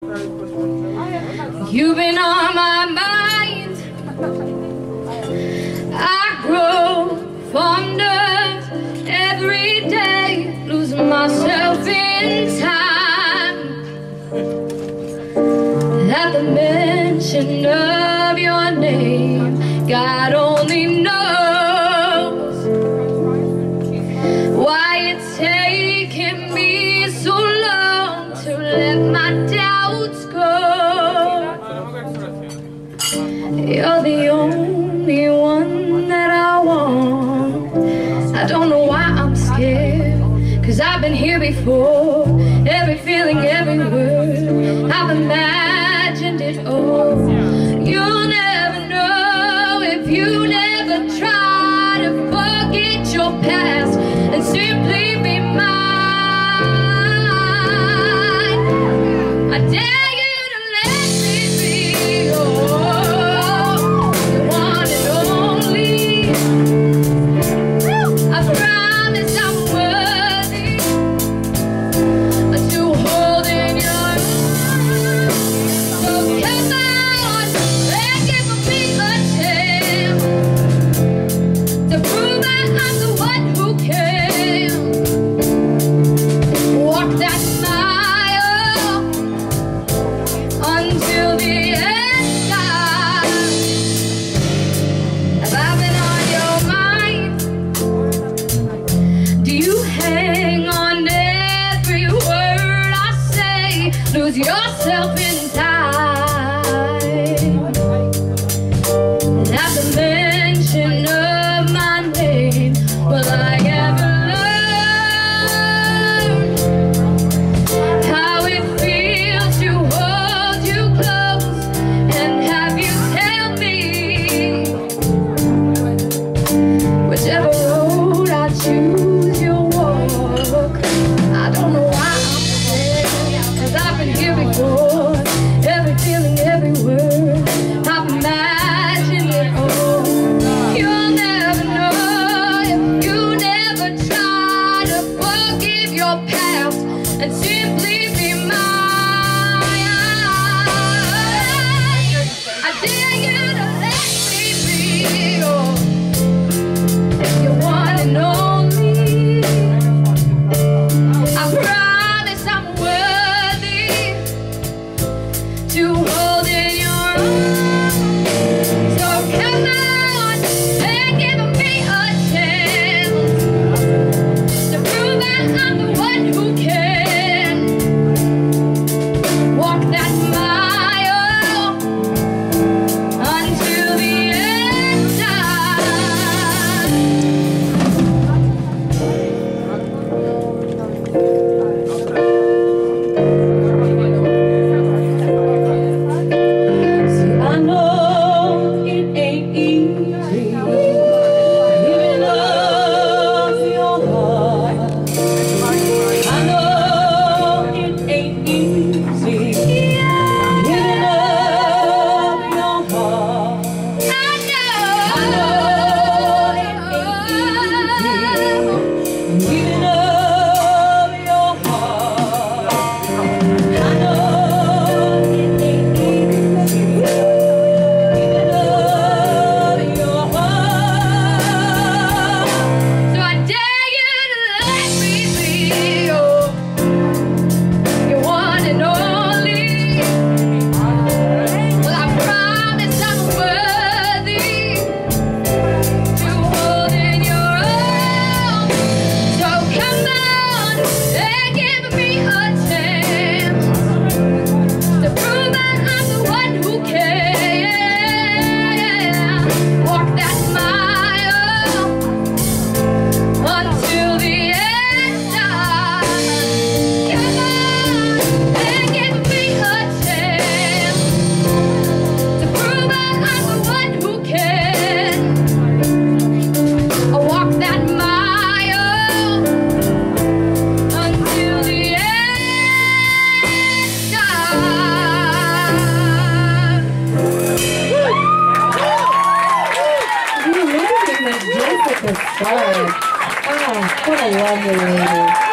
You've been on my mind. I grow fonder every day, losing myself in time. At the mention of your name, God only knows why it's taking me so long to let my doubts go. You're the only one that I want. I don't know why I'm scared, 'cause I've been here before. Every feeling, every word, I've imagined it all. You'll never know if you never try to forget your past and simply be mine. I dare you to let me be yours, the one and only. I promise I'm worthy to hold in your arms. So come on and give me a chance to prove that I'm the one who can walk that mile until the end time. Have I been on your mind? Do you hang on every word I say? Lose yourself in time. At the mention of my name, will I ever learn how it feels to hold you close and have you tell me whichever road I choose, you'll walk. I don't know why I'm scared, 'cause I've been here before. Every feeling, every word, I've imagined it all. You'll never know if you never try to forgive your past and simply be mine. I dare you to let me be yours, you're one and only. I promise I'm worthy to hold in your arms. So come on and give me a chance to prove that I'm the one who can walk that mile until the end time. See, I know it ain't easy giving up your heart. I know it ain't easy giving up your heart. I know it ain't easy giving up your heart. I know it ain't easy giving up your heart. So I dare you to let me be yours, your one and only. Well, I promise I'm worthy to hold in your arms. So come on and give me a chance to prove that I'm the one who can walk that mile until the end time. Come on and give me a chance to prove that I'm the one who can walk that mile until the end time. You really make my Jessica start. Oh, what a lovely lady.